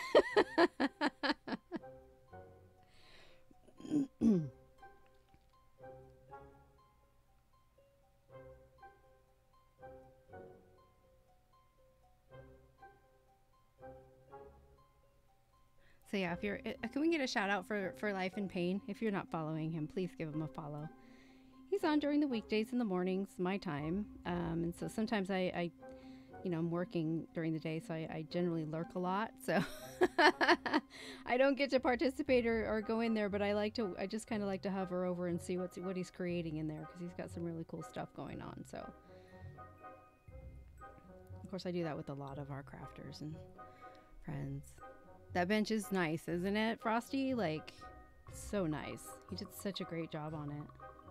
So yeah, if you're, can we get a shout out for Life in Pain? If you're not following him, please give him a follow. He's on during the weekdays in the mornings, my time, and so sometimes I'm working during the day, so I generally lurk a lot. So I don't get to participate or go in there, but I just kind of like to hover over and see what he's creating in there because he's got some really cool stuff going on. So of course I do that with a lot of our crafters and friends. That bench is nice, isn't it, Frosty? Like, so nice. He did such a great job on it.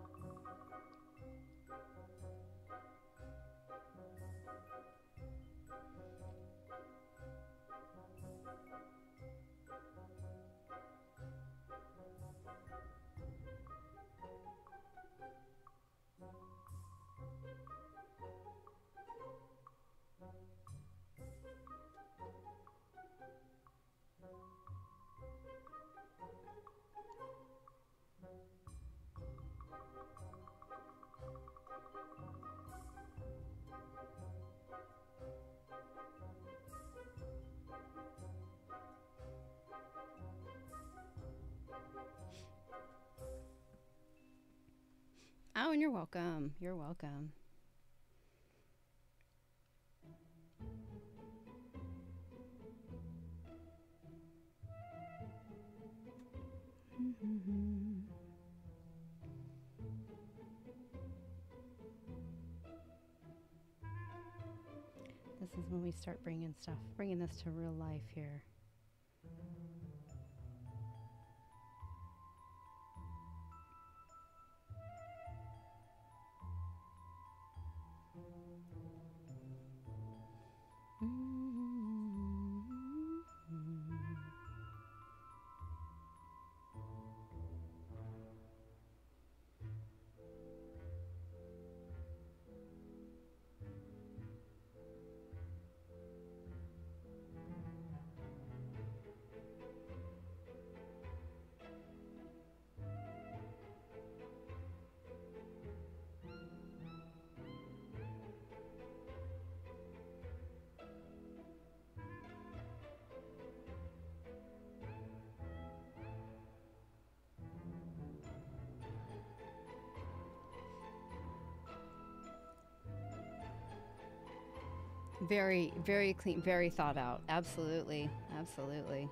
Oh, and you're welcome. You're welcome. This is when we start bringing this to real life here. Very, very clean, very thought out. Absolutely. Absolutely.